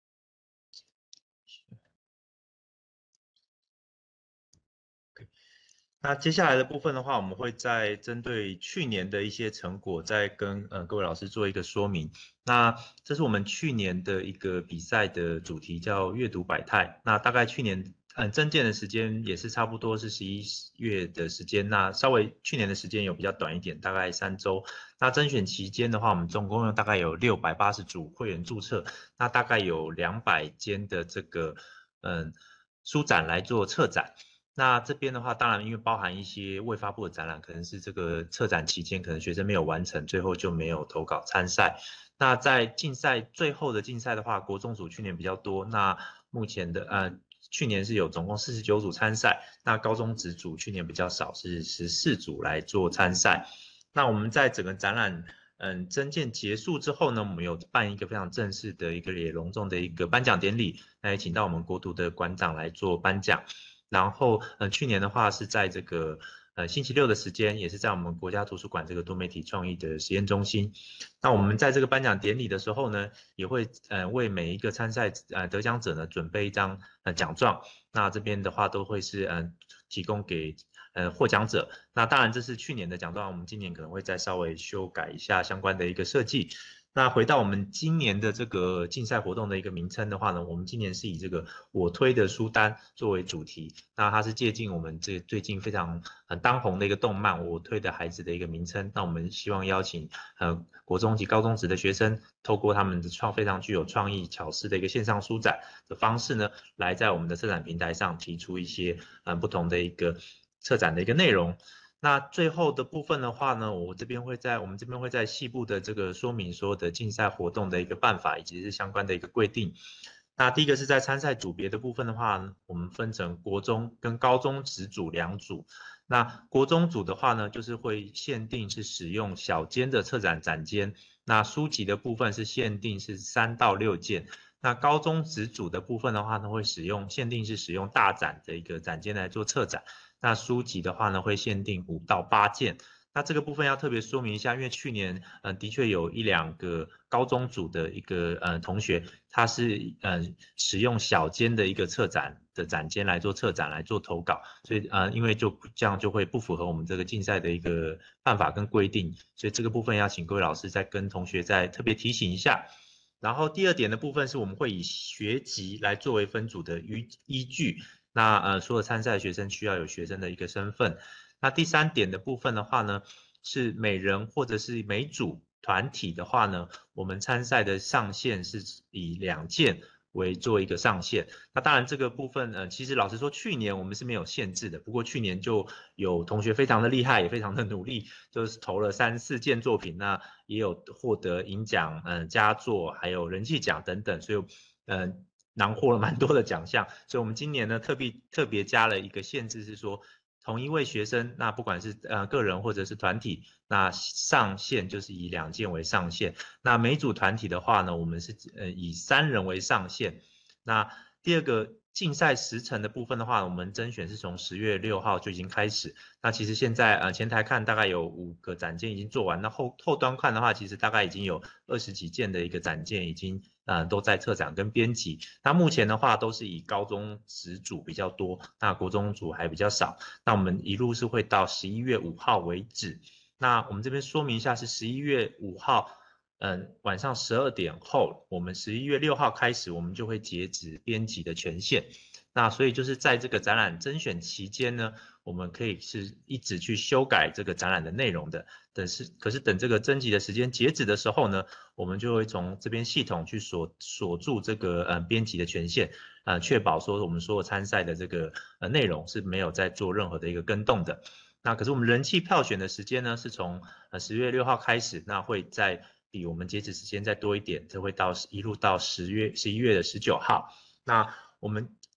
那接下来的部分的话，我们会再针对去年的一些成果，再跟呃各位老师做一个说明。那这是我们去年的一个比赛的主题，叫阅读百态。那大概去年嗯征件的时间也是差不多是十一月的时间，那稍微去年的时间有比较短一点，大概三周。那甄选期间的话，我们总共有大概有六百八十组会员注册，那大概有两百间的这个嗯书展来做策展。那这边的话，当然因为包含一些未发布的展览，可能是这个策展期间可能学生没有完成，最后就没有投稿参赛。那在竞赛最后的竞赛的话，国中组去年比较多，那目前的呃去年是有总共四十九组参赛，那高中职组去年比较少，是十四组来做参赛。那我们在整个展览嗯征件结束之后呢，我们有办一个非常正式的一个也隆重的一个颁奖典礼，那也请到我们国图的馆长来做颁奖。然后，呃，去年的话是在这个呃星期六的时间，也是在我们国家图书馆这个多媒体创意的实验中心。那我们在这个颁奖典礼的时候呢，也会呃为每一个参赛呃得奖者呢准备一张呃奖状。那这边的话都会是呃提供给呃获奖者。那当然这是去年的奖状，我们今年可能会再稍微修改一下相关的一个设计。那回到我们今年的这个竞赛活动的一个名称的话呢，我们今年是以这个我推的书单作为主题。那它是借鉴我们这最近非常很当红的一个动漫《我推的孩子》的一个名称。那我们希望邀请呃国中及高中职的学生，透过他们的创非常具有创意巧思的一个线上书展的方式呢，来在我们的策展平台上提出一些呃不同的一个策展的一个内容。那最后的部分的话呢，我这边会在我们这边会在细部的这个说明所有的竞赛活动的一个办法以及是相关的一个规定。那第一个是在参赛组别的部分的话，我们分成国中跟高中职组两组。那国中组的话呢，就是会限定是使用小间的策展展间，那书籍的部分是限定是三到六件。那高中职组的部分的话呢，会使用限定是使用大展的一个展间来做策展。那书籍的话呢，会限定五到八件。那这个部分要特别说明一下，因为去年嗯、呃、的确有一两个高中组的一个呃同学，他是呃使用小间的一个策展的展间来做策展来做投稿，所以呃因为就这样就会不符合我们这个竞赛的一个办法跟规定，所以这个部分要请各位老师再跟同学再特别提醒一下。然后第二点的部分是我们会以学籍来作为分组的依依据。那呃，所有参赛的学生需要有学生的一个身份。那第三点的部分的话呢，是每人或者是每组团体的话呢，我们参赛的上限是以两件为做一个上限。那当然这个部分呃，其实老实说，去年我们是没有限制的。不过去年就有同学非常的厉害，也非常的努力，就是投了三四件作品，那也有获得银奖、嗯、呃、佳作，还有人气奖等等，所以嗯。呃囊获了蛮多的奖项，所以我们今年呢特别特别加了一个限制，是说同一位学生，那不管是呃个人或者是团体，那上限就是以两件为上限。那每组团体的话呢，我们是呃以三人为上限。那第二个竞赛时程的部分的话，我们甄选是从十月六号就已经开始。那其实现在呃前台看大概有五个展件已经做完，那后后端看的话，其实大概已经有二十几件的一个展件已经呃都在策展跟编辑。那目前的话都是以高中职组比较多，那国中组还比较少。那我们一路是会到十一月五号为止。那我们这边说明一下，是十一月五号。嗯，晚上十二点后，我们十一月六号开始，我们就会截止编辑的权限。那所以就是在这个展览甄选期间呢，我们可以是一直去修改这个展览的内容的。等是，可是等这个征集的时间截止的时候呢，我们就会从这边系统去锁锁住这个呃编辑的权限，呃，确保说我们所有参赛的这个呃内容是没有在做任何的一个更动的。那可是我们人气票选的时间呢，是从呃十月六号开始，那会在比我们截止时间再多一点，这会到一路到十月十一月的十九号。那我们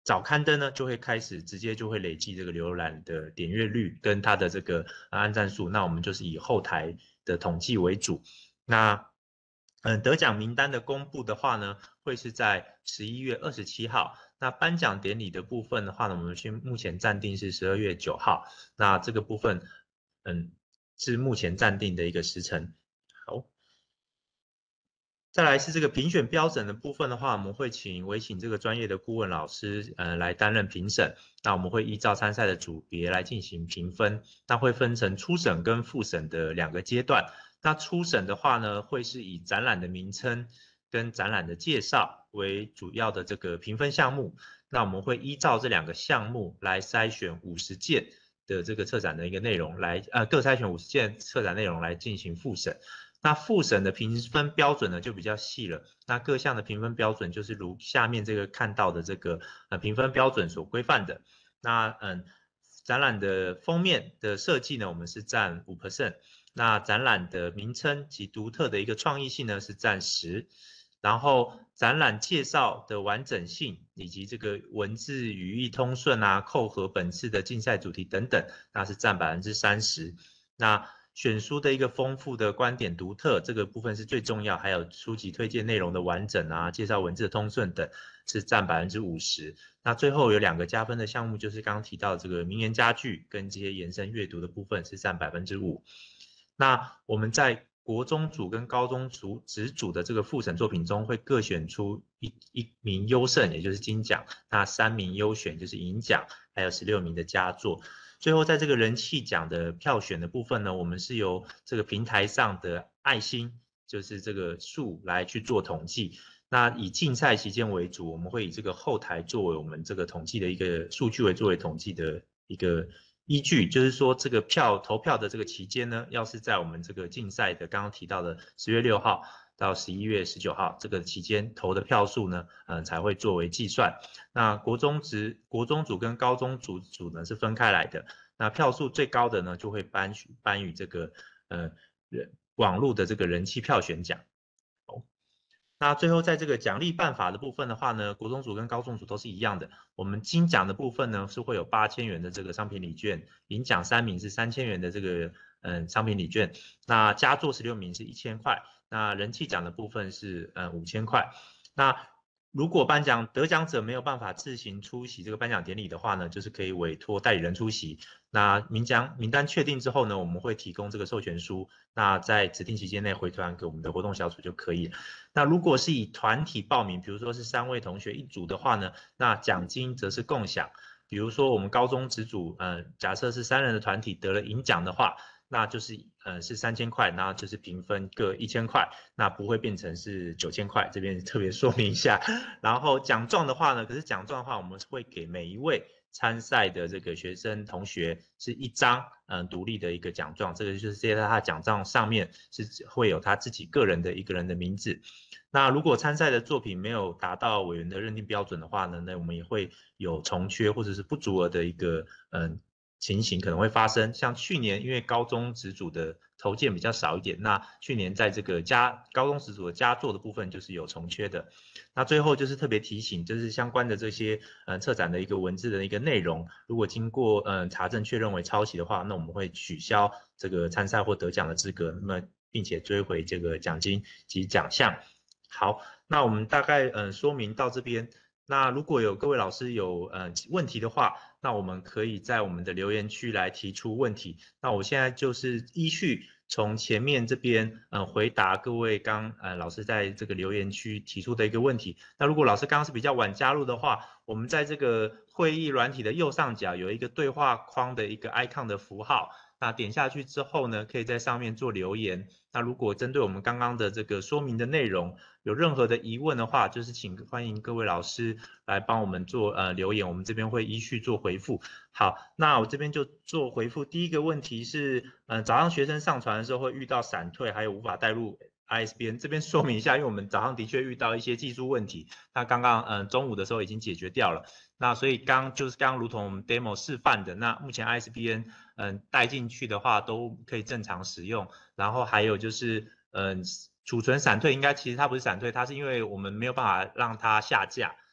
早刊登呢就会开始直接就会累计这个浏览的点阅率跟它的这个按赞数，那我们就是以后台的统计为主。那嗯，得奖名单的公布的话呢，会是在十一月二十七号。那颁奖典礼的部分的话呢，我们先目前暂定是十二月九号。那这个部分，嗯，是目前暂定的一个时程。好，再来是这个评选标准的部分的话，我们会请委请这个专业的顾问老师，呃，来担任评审。那我们会依照参赛的组别来进行评分。那会分成初审跟复审的两个阶段。那初审的话呢，会是以展览的名称跟展览的介绍为主要的这个评分项目。那我们会依照这两个项目来筛选五十件的这个策展的一个内容来，呃，各筛选五十件策展内容来进行复审。那复审的评分标准呢就比较细了。那各项的评分标准就是如下面这个看到的这个呃评分标准所规范的。那嗯，展览的封面的设计呢，我们是占 百分之五。那展览的名称及独特的一个创意性呢是占十，然后展览介绍的完整性以及这个文字语义通顺啊，扣合本次的竞赛主题等等，那是占 百分之三十。那选书的一个丰富的观点独特，这个部分是最重要，还有书籍推荐内容的完整啊，介绍文字的通顺等是占 百分之五十。那最后有两个加分的项目，就是刚刚提到这个名言佳句跟这些延伸阅读的部分是占 百分之五。那我们在国中组跟高中组职组的这个复审作品中，会各选出一一名优胜，也就是金奖，那三名优选就是银奖，还有十六名的佳作。最后在这个人气奖的票选的部分呢，我们是由这个平台上的爱心，就是这个数来去做统计。那以竞赛期间为主，我们会以这个后台作为我们这个统计的一个数据为作为统计的一个依据，就是说这个票投票的这个期间呢，要是在我们这个竞赛的刚刚提到的十月六号到十一月十九号这个期间投的票数呢，呃才会作为计算。那国中职、国中组跟高中组组呢是分开来的。那票数最高的呢，就会颁颁予这个呃网络的这个人气票选奖。哦，那最后在这个奖励办法的部分的话呢，国中组跟高中组都是一样的。我们金奖的部分呢是会有八千元的这个商品礼券，银奖三名是三千元的这个嗯商品礼券，那佳作十六名是一千块，那人气奖的部分是嗯五千块。那如果颁奖得奖者没有办法自行出席这个颁奖典礼的话呢，就是可以委托代理人出席。那名奖名单确定之后呢，我们会提供这个授权书，那在指定期间内回传给我们的活动小组就可以了。那如果是以团体报名，比如说是三位同学一组的话呢，那奖金则是共享。比如说我们高中职组，呃，假设是三人的团体得了银奖的话，那就是呃是三千块，然后就是平分各一千块，那不会变成是九千块，这边特别说明一下。然后奖状的话呢，可是奖状的话，我们会给每一位参赛的这个学生同学是一张嗯、呃、独立的一个奖状，这个就是在他奖状上面是会有他自己个人的一个人的名字。那如果参赛的作品没有达到委员的认定标准的话呢，那我们也会有重缺或者是不足额的一个嗯。情形可能会发生，像去年因为高中职组的投件比较少一点，那去年在这个佳高中职组的佳作的部分就是有重缺的。那最后就是特别提醒，就是相关的这些呃策展的一个文字的一个内容，如果经过呃查证确认为抄袭的话，那我们会取消这个参赛或得奖的资格，那么并且追回这个奖金及奖项。好，那我们大概嗯、呃、说明到这边。那如果有各位老师有呃问题的话，那我们可以在我们的留言区来提出问题。那我现在就是依序从前面这边呃回答各位刚呃老师在这个留言区提出的一个问题。那如果老师刚刚是比较晚加入的话，我们在这个会议软体的右上角有一个对话框的一个 icon 的符号。那点下去之后呢，可以在上面做留言。那如果针对我们刚刚的这个说明的内容有任何的疑问的话，就是请欢迎各位老师来帮我们做呃留言，我们这边会依序做回复。好，那我这边就做回复。第一个问题是，呃，早上学生上传的时候会遇到闪退，还有无法带入 I S B N， 这边说明一下，因为我们早上的确遇到一些技术问题，那刚刚嗯、呃、中午的时候已经解决掉了。那所以刚就是刚如同我们 demo 示范的，那目前 I S B N 嗯、呃、带进去的话都可以正常使用。然后还有就是嗯、呃、储存闪退，应该其实它不是闪退，它是因为我们没有办法让它下架，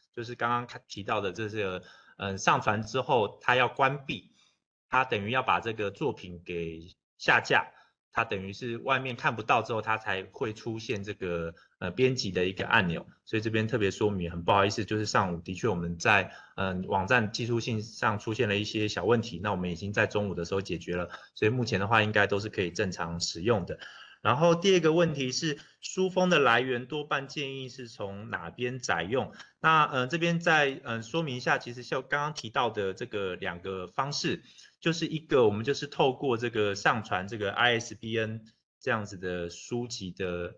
就是刚刚看提到的这个，嗯，上传之后它要关闭，它等于要把这个作品给下架。它等于是外面看不到之后，它才会出现这个呃编辑的一个按钮，所以这边特别说明，很不好意思，就是上午的确我们在嗯、呃、网站技术性上出现了一些小问题，那我们已经在中午的时候解决了，所以目前的话应该都是可以正常使用的。然后第二个问题是书封的来源多半建议是从哪边载用？那呃这边再嗯、呃、说明一下，其实像刚刚提到的这个两个方式。就是一个，我们就是透过这个上传这个 I S B N 这样子的书籍的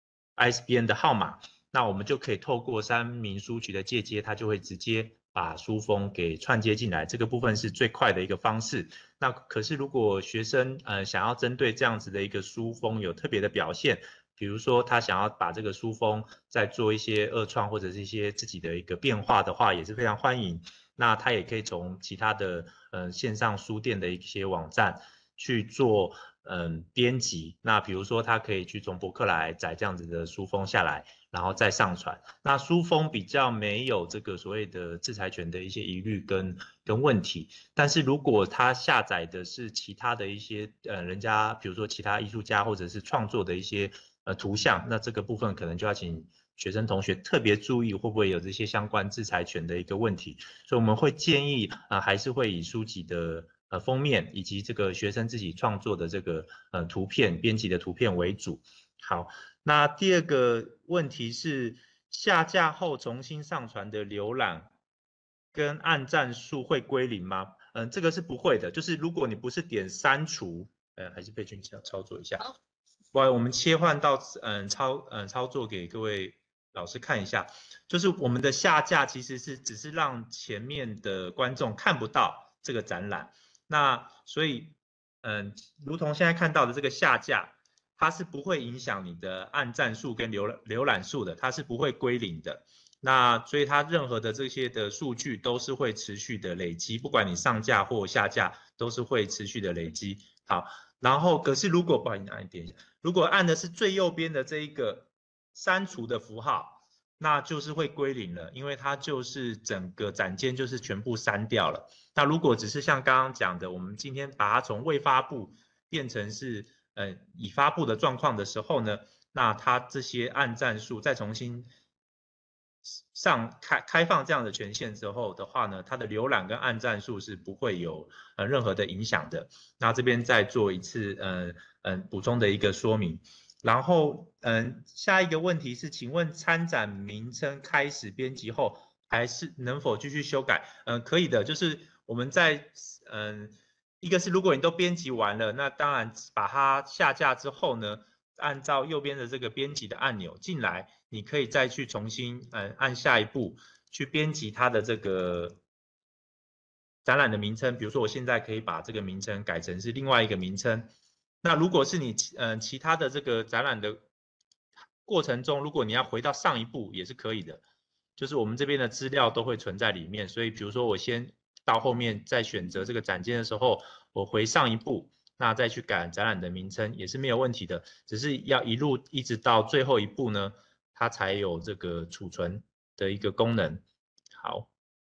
I S B N 的号码，那我们就可以透过三民书局的借接，它就会直接把书封给串接进来，这个部分是最快的一个方式。那可是如果学生呃想要针对这样子的一个书封有特别的表现，比如说他想要把这个书封再做一些二创或者是一些自己的一个变化的话，也是非常欢迎。那他也可以从其他的呃线上书店的一些网站去做嗯编辑。那比如说他可以去从博客来载这样子的书封下来，然后再上传。那书封比较没有这个所谓的制裁权的一些疑虑跟跟问题。但是如果他下载的是其他的一些呃人家比如说其他艺术家或者是创作的一些呃图像，那这个部分可能就要请学生同学特别注意会不会有这些相关制裁权的一个问题，所以我们会建议啊、呃、还是会以书籍的呃封面以及这个学生自己创作的这个呃图片编辑的图片为主。好，那第二个问题是下架后重新上传的浏览跟按赞数会归零吗？嗯、呃，这个是不会的，就是如果你不是点删除，呃，还是佩君操操作一下。好，不好意思，我们切换到嗯操嗯操作给各位老师看一下，就是我们的下架其实是只是让前面的观众看不到这个展览，那所以嗯，如同现在看到的这个下架，它是不会影响你的按赞数跟浏浏览数的，它是不会归零的。那所以它任何的这些的数据都是会持续的累积，不管你上架或下架，都是会持续的累积。好，然后可是如果不好意思，按点一下，如果按的是最右边的这一个删除的符号，那就是会归零了，因为它就是整个展间就是全部删掉了。那如果只是像刚刚讲的，我们今天把它从未发布变成是呃已发布的状况的时候呢，那它这些按赞数再重新上开开放这样的权限之后的话呢，它的浏览跟按赞数是不会有呃任何的影响的。那这边再做一次嗯嗯、呃呃、补充的一个说明。然后嗯、呃、下一个问题是，请问参展名称开始编辑后，还是能否继续修改？嗯、呃、可以的，就是我们在嗯、呃、一个是如果你都编辑完了，那当然把它下架之后呢，按照右边的这个编辑的按钮进来。你可以再去重新嗯按下一步去编辑它的这个展览的名称，比如说我现在可以把这个名称改成是另外一个名称。那如果是你嗯其他的这个展览的过程中，如果你要回到上一步也是可以的，就是我们这边的资料都会存在里面。所以比如说我先到后面再选择这个展件的时候，我回上一步。那再去改展览的名称也是没有问题的，只是要一路一直到最后一步呢，它才有这个储存的一个功能。好，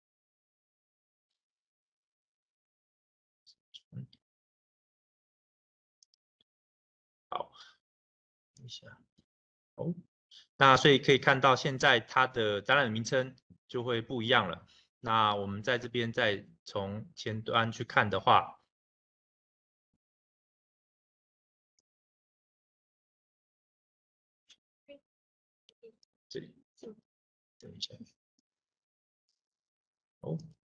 好，等一下，哦，那所以可以看到现在它的展览的名称就会不一样了。那我们在这边再从前端去看的话，这里，等一下，哦，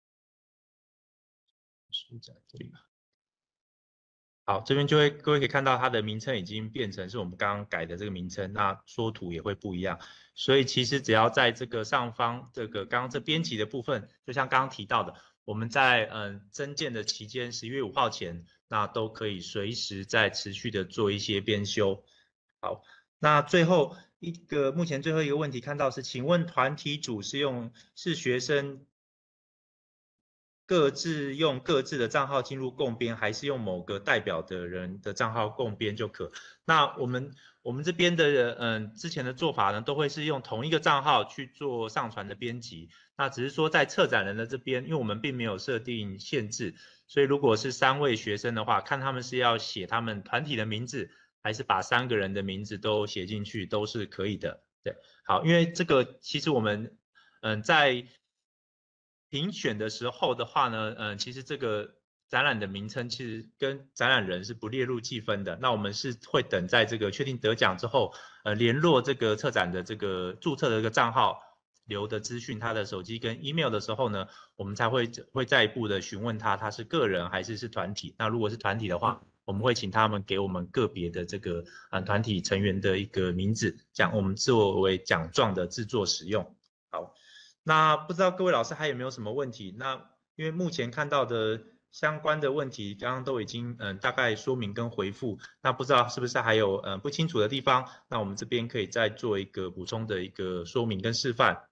书在这里吧。好，这边就会各位可以看到它的名称已经变成是我们刚刚改的这个名称，那缩图也会不一样。所以其实只要在这个上方这个刚刚这编辑的部分，就像刚刚提到的，我们在嗯增建的期间十一月五号前，那都可以随时在持续的做一些编修。好，那最后一个目前最后一个问题看到是，请问团体组是用是学生各自用各自的账号进入共编，还是用某个代表的人的账号共编就可。那我们我们这边的嗯之前的做法呢，都会是用同一个账号去做上传的编辑。那只是说在策展人的这边，因为我们并没有设定限制，所以如果是三位学生的话，看他们是要写他们团体的名字，还是把三个人的名字都写进去，都是可以的。对，好，因为这个其实我们嗯在评选的时候的话呢，嗯，其实这个展览的名称其实跟展览人是不列入计分的。那我们是会等在这个确定得奖之后，呃，联络这个策展的这个注册的这个账号留的资讯，他的手机跟 email 的时候呢，我们才会会再一步的询问他，他是个人还是是团体。那如果是团体的话，我们会请他们给我们个别的这个呃团体成员的一个名字，这样我们作为奖状的制作使用。好。那不知道各位老师还有没有什么问题？那因为目前看到的相关的问题，刚刚都已经嗯大概说明跟回复，那不知道是不是还有嗯不清楚的地方？那我们这边可以再做一个补充的一个说明跟示范。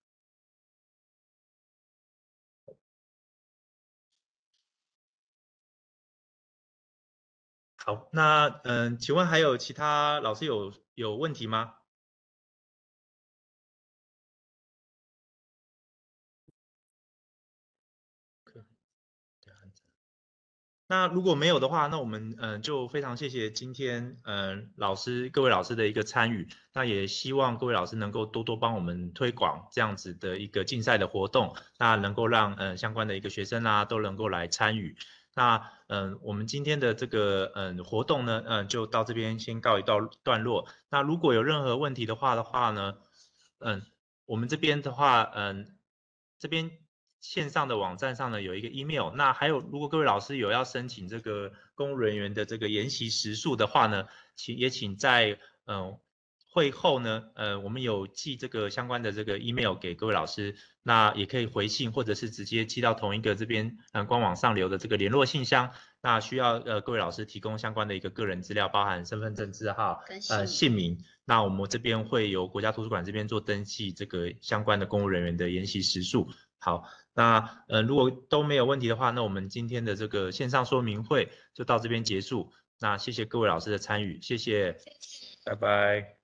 好，那嗯，请问还有其他老师有有问题吗？那如果没有的话，那我们嗯、呃、就非常谢谢今天嗯、呃、老师各位老师的一个参与，那也希望各位老师能够多多帮我们推广这样子的一个竞赛的活动，那能够让嗯、呃、相关的一个学生啊都能够来参与。那嗯、呃、我们今天的这个嗯、呃、活动呢，嗯、呃、就到这边先告一段段落。那如果有任何问题的话的话呢，嗯、呃、我们这边的话嗯、呃、这边。线上的网站上呢有一个 email， 那还有如果各位老师有要申请这个公务人员的这个研习时数的话呢，请也请在嗯、呃、会后呢，呃我们有寄这个相关的这个 email 给各位老师，那也可以回信或者是直接寄到同一个这边嗯、呃、官网上留的这个联络信箱，那需要呃各位老师提供相关的一个个人资料，包含身份证字号、呃姓名，那我们这边会由国家图书馆这边做登记这个相关的公务人员的研习时数。好。那呃，如果都没有问题的话，那我们今天的这个线上说明会就到这边结束。那谢谢各位老师的参与，谢谢，拜拜。